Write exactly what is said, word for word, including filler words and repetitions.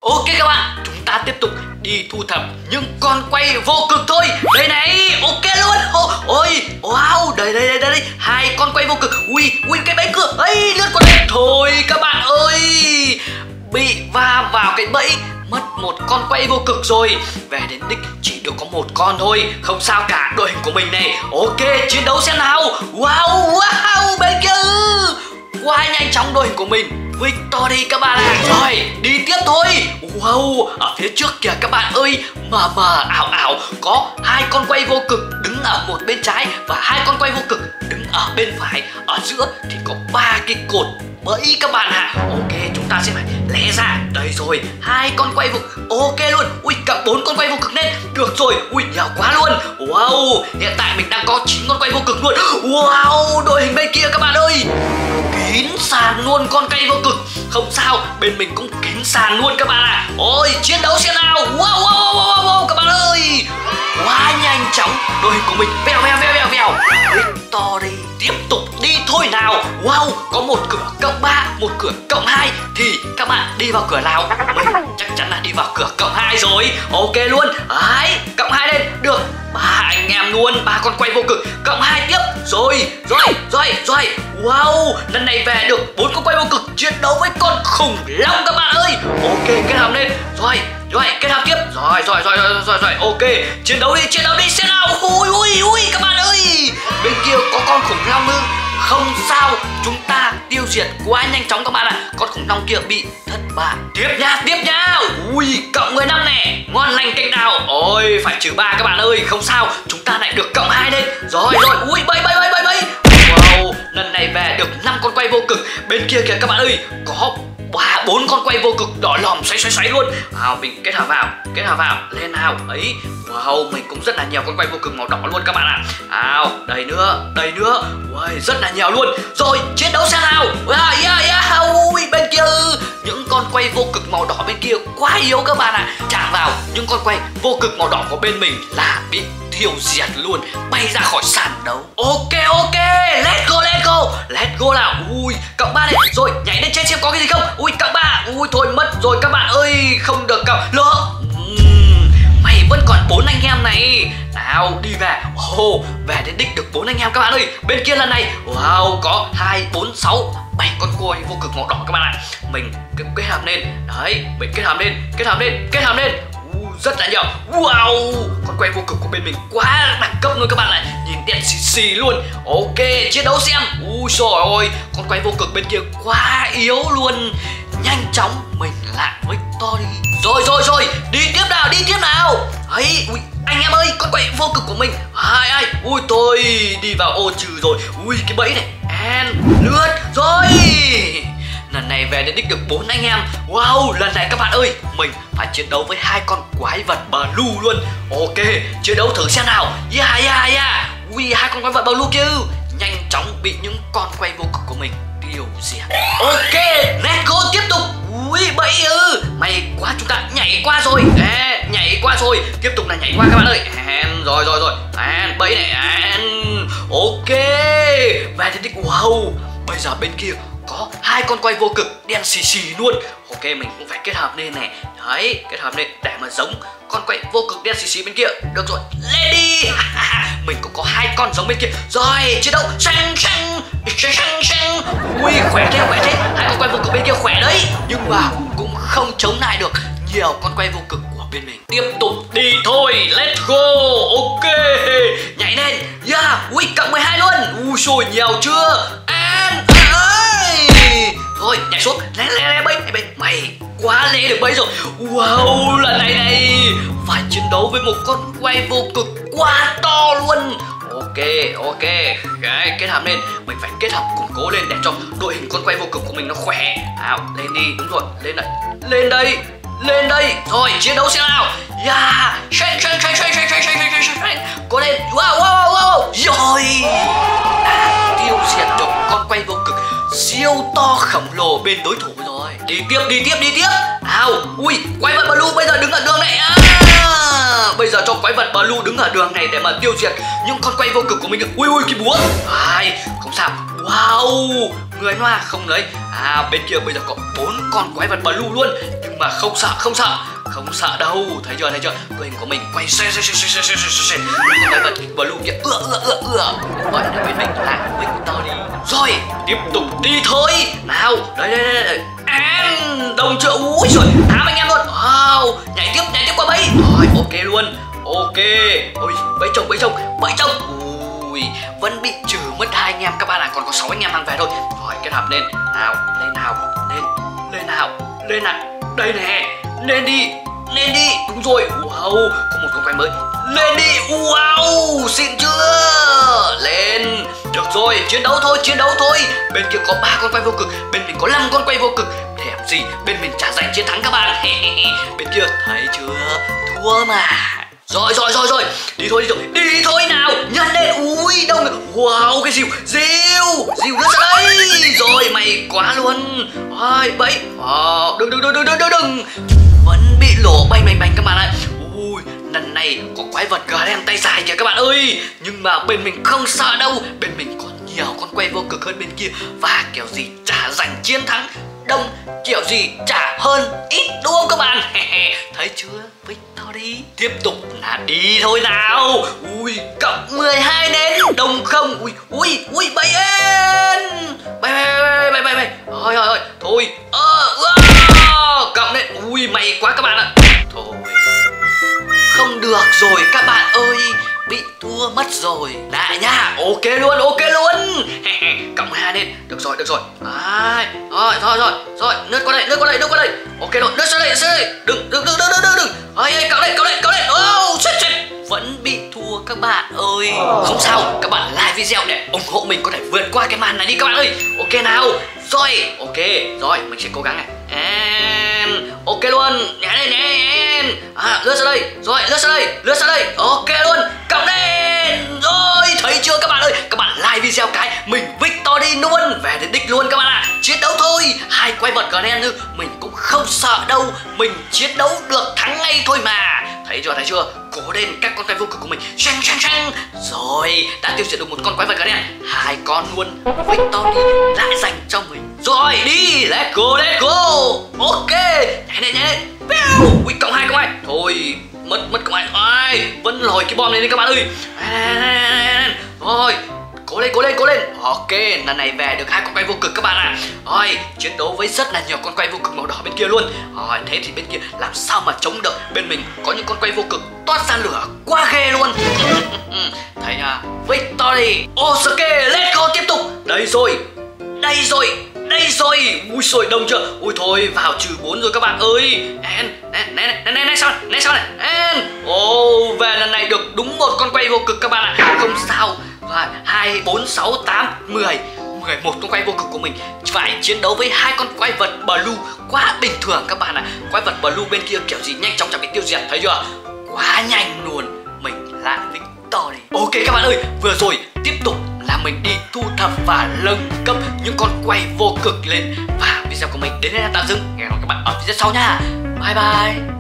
Ok các bạn, chúng ta tiếp tục đi thu thập những con quay vô cực thôi. Đây này, ok luôn. Ôi, wow, đây đây đây đây, hai con quay vô cực. Ui, ui cái bẫy cửa ấy lướt qua đây. Thôi các bạn ơi, bị va vào cái bẫy, mất một con quay vô cực rồi. Về đến đích chỉ được có một con thôi. Không sao cả, đội hình của mình này. Ok, chiến đấu xem nào. Wow, wow, bên kia quá nhanh chóng đội hình của mình. Victory các bạn ạ. À. Rồi, đi tiếp thôi. Wow, ở phía trước kìa các bạn ơi, mờ mờ ảo ảo có hai con quay vô cực đứng ở một bên trái và hai con quay vô cực đứng ở bên phải. Ở giữa thì có ba cái cột bẫy các bạn ạ. À. Ok, chúng ta sẽ phải lẽ ra. Đây rồi, hai con quay vô cực. Ok luôn. Ui, cả bốn con quay vô cực lên. Được rồi, ui nhiều quá luôn. Wow, hiện tại mình đang có chín con quay vô cực luôn. Wow, đội hình bên kia các bạn ơi, kín sàn luôn con quay vô cực. Không sao, bên mình cũng kín sàn luôn các bạn ạ. À. Ôi, chiến đấu xem nào. Wow, wow, wow, wow, các bạn ơi, quá nhanh chóng đội hình của mình. Vèo vèo vèo vèo vèo. Victory, tiếp tục đi thôi nào. Wow, có một cửa cộng ba, một cửa cộng hai. Thì các bạn đi vào cửa nào? Mình chắc chắn là đi vào cửa cộng hai rồi. Ok luôn. Đấy, cộng hai lên. Được, ba anh em luôn, ba con quay vô cực cộng hai tiếp. Rồi, rồi, rồi, rồi. Wow, lần này về được bốn con quay vô cực chiến đấu với con khủng long các bạn ơi. Ok, kết hợp lên. Rồi, rồi, kết hợp tiếp. Rồi, rồi, rồi, rồi, rồi, rồi. Ok, chiến đấu đi, chiến đấu đi xem nào. Ui, ui, ui, các bạn ơi, bên kia có con khủng long ư? Không sao, chúng ta tiêu diệt quá nhanh chóng các bạn ạ. À. Con khủng long kia bị thất bại. Tiếp nha, tiếp nha. Ui, cộng mười lăm nè, ngon lành canh đào. Ôi, phải trừ ba các bạn ơi. Không sao, chúng ta lại được cộng hai lên. Rồi, rồi, ui, bay, bay, bay, bay, bay. Wow, lần này về được năm con quay vô cực. Bên kia kìa các bạn ơi, có ba bốn con quay vô cực đỏ lòm xoáy xoáy xoáy luôn. À, mình kết hợp vào, kết hợp vào lên nào ấy. Wow, mình cũng rất là nhiều con quay vô cực màu đỏ luôn các bạn ạ. À. À, đây nữa, đây nữa. Wow, rất là nhiều luôn. Rồi, chiến đấu xem nào. Yeah, yeah, yeah. Ui, bên kia những con quay vô cực màu đỏ bên kia quá yếu các bạn ạ. À. Chạm vào những con quay vô cực màu đỏ của bên mình là bị tiêu diệt luôn, bay ra khỏi sàn đấu. Ok, ok, let's go, let's go, let's go nào. Ui, cộng ba này. Rồi, nhảy lên trên xem có cái gì không. Ui, cộng ba. Ui, thôi mất rồi các bạn ơi, không được cộng lỡ. Uhm, mày vẫn còn bốn anh em này. Nào, đi về. Oh, về đến đích được bốn anh em các bạn ơi. Bên kia lần này, wow, có hai, bốn, sáu, bảy con quay vô cực màu đỏ các bạn ạ. Mình kết hợp lên. Đấy, mình kết hợp lên, kết hợp lên, kết hợp lên. Rất là nhiều. Wow, con quay vô cực của bên mình quá đẳng cấp luôn các bạn ạ. Nhìn đen xì xì luôn. Ok, chiến đấu xem. Ui trời ơi, con quay vô cực bên kia quá yếu luôn. Nhanh chóng mình lại Victory. Rồi rồi rồi, đi tiếp nào, đi tiếp nào. Ấy, ui, anh em ơi, con quay vô cực của mình. Ai ai, ui tôi đi vào ô trừ rồi. Ui cái bẫy này, and lướt rồi. Lần này về đến đích được bốn anh em. Wow, lần này các bạn ơi, mình phải chiến đấu với hai con quái vật blue luôn. Ok, chiến đấu thử xem nào. Yeah, yeah, yeah. Ui, hai con quái vật blue kia nhanh chóng bị những con quay vô cực của mình tiêu diệt. Ok, let's go tiếp tục. Ui, bẫy ư. May quá chúng ta nhảy qua rồi. À, nhảy qua rồi. Tiếp tục là nhảy qua các bạn ơi. And, rồi, rồi, rồi. And, bẫy này. And. Ok, về đến đích. Wow, bây giờ bên kia có hai con quay vô cực đen xì xì luôn. Ok, mình cũng phải kết hợp lên này. Đấy, kết hợp lên để mà giống con quay vô cực đen xì xì bên kia. Được rồi, lên đi. Mình cũng có hai con giống bên kia. Rồi, chiến đấu. Xanh xanh xanh xanh xanh. Ui, khỏe thế, khỏe thế. Hai con quay vô cực bên kia khỏe đấy, nhưng mà cũng không chống lại được nhiều con quay vô cực của bên mình. Tiếp tục đi thôi, let's go. Ok, nhảy lên. Yeah, ui, cộng mười hai luôn. Ui xôi, nhiều chưa. And thôi, nhảy xuống. Lé lé lé, bẫy, bẫy. Mày quá lé được bẫy rồi. Wow, lần này này phải chiến đấu với một con quay vô cực quá to luôn. Ok, ok. Cái kết hợp lên, mình phải kết hợp củng cố lên để cho đội hình con quay vô cực của mình nó khỏe. Nào, lên đi, đúng rồi, lên đây. Lên đây, lên đây. Rồi, chiến đấu xem nào. Yeah, xanh xanh xanh xanh xanh xanh xanh xanh xanh. Cố lên. Wow, wow, wow. Rồi, đã tiêu diệt được con quay vô cực siêu to khổng lồ bên đối thủ rồi. Đi tiếp, đi tiếp, đi tiếp. Nào, ui, quái vật blue bây giờ đứng ở đường này. À, bây giờ cho quái vật blue đứng ở đường này để mà tiêu diệt những con quay vô cực của mình. Ui ui, cái búa. Ai, không sao. Wow, người hoa không lấy. À, bên kia bây giờ có bốn con quái vật blue luôn, nhưng Nhưng mà không sợ, không sợ, không sợ đâu. Thấy chưa, thấy chưa? Đội hình của mình quay xoay xoay xoay xoay xoay xoay xoay. Con quái vật blue kia ưa ưa ưa ưa. Gọi là bên mình là Victory. Rồi, tiếp tục đi thôi. Nào, đây đây đây đây. Em đồng chưa? Úi rồi, thám anh em luôn. Wow, nhảy tiếp, nhảy tiếp qua bẫy. Rồi, ok luôn. Ok. Ôi, bẫy chồng, bẫy chồng, bẫy chồng. Ui, vẫn bị trừ mất hai anh em các bạn ạ. Còn có sáu anh em mang về thôi. Rồi, kết hợp lên. Nào, lên nào, lên, lên nào, lên nào. Đây nè, lên đi, lên đi. Đúng rồi. Wow, có một con quái mới. Lên đi. Wow, xịn chưa? Lên. Được rồi, chiến đấu thôi, chiến đấu thôi. Bên kia có ba con quay vô cực, bên mình có năm con quay vô cực. Thèm gì, bên mình chả giành chiến thắng các bạn. Bên kia thấy chưa? Thua mà. Rồi rồi rồi rồi, đi thôi đi thôi, đi thôi nào, nhanh lên. Ui đông, wow cái diều, diều, diều lướt ra đây. Rồi mày quá luôn. Ai bẫy, wow, đừng đừng đừng đừng đừng đừng, vẫn bị lổ bành bành bành các bạn ạ. Ui lần này có quái vật gà đen tay dài kìa các bạn ơi. Nhưng mà bên mình không sợ đâu, bên mình còn nhiều con quay vô cực hơn bên kia. Và kiểu gì chả giành chiến thắng, đông kiểu gì chả hơn ít đúng không các bạn? Thấy chưa? Victory. Tiếp tục là đi thôi nào. Ui cộng mười hai đến đồng không. Ui ui ui bay lên, bay bay bay bay bay. Thôi thôi thôi thôi. Ờ uh, cộng lên. Ui may quá các bạn ạ. Thôi không được rồi các bạn ơi, bị thua mất rồi. Đại nha, ok luôn, ok luôn. Cộng hai lên, được rồi, được rồi. À, rồi, rồi, rồi, rồi, lướt qua đây, lướt qua đây, lướt qua đây. Ok rồi, lướt sang đây, sang đây. Đừng, đừng, đừng, đừng, đừng, đừng. Ơi, cộng lên, cộng lên, cộng lên. Oh, chết, chết. Vẫn bị thua các bạn ơi. Không sao, các bạn like video để ủng hộ mình có thể vượt qua cái màn này đi các bạn ơi. Ok nào, rồi, ok, rồi, mình sẽ cố gắng này. And ok luôn, nhảy lên nhảy. À, lướt sang đây, rồi lướt sang đây, lướt sang đây. Ok luôn, cộng lên. Rồi thấy chưa các bạn ơi, các bạn like video cái mình Victory luôn, về đến đích luôn các bạn ạ. À. Chiến đấu thôi, hai quái vật gà đen như mình cũng không sợ đâu, mình chiến đấu được thắng ngay thôi mà. Thấy chưa, thấy chưa, cố lên các con quái vô cực của mình. Xanh xanh xanh. Rồi đã tiêu diệt được một con quái vật gà đen, hai con luôn. Victory lại dành cho mình. Rồi đi, let's go, let's go. Ok, nhảy lên, nhảy lên. Ui, cộng hai, cộng hai. Thôi, mất, mất cộng hai. Ai, vẫn lòi cái bom này đi các bạn ơi. Rồi, cố lên, cố lên, cố lên. Ok, lần này về được hai con quay vô cực các bạn ạ. À. Rồi, chiến đấu với rất là nhiều con quay vô cực màu đỏ bên kia luôn. Rồi, thế thì bên kia làm sao mà chống được? Bên mình có những con quay vô cực toát ra lửa quá ghê luôn. Thấy à, Victory. Ok, let's go, tiếp tục. Đây rồi, đây rồi. Đây rồi, ui xôi đông chưa? Ui thôi vào trừ bốn rồi các bạn ơi. En, này này này này sao? Này sao này? En. Ồ, về lần này được đúng một con quay vô cực các bạn ạ. À. Không sao. Và hai bốn sáu tám mười mười một con quay vô cực của mình phải chiến đấu với hai con quái vật blue quá bình thường các bạn ạ. À. Quái vật blue bên kia kiểu gì nhanh chóng chẳng bị tiêu diệt, thấy chưa? Quá nhanh luôn. Mình lại Victory. Ok các bạn ơi, vừa rồi tiếp tục là mình đi thu thập và nâng cấp những con quay vô cực lên. Và video của mình đến đây là tạm dừng. Hẹn gặp lại các bạn ở video sau nha. Bye bye.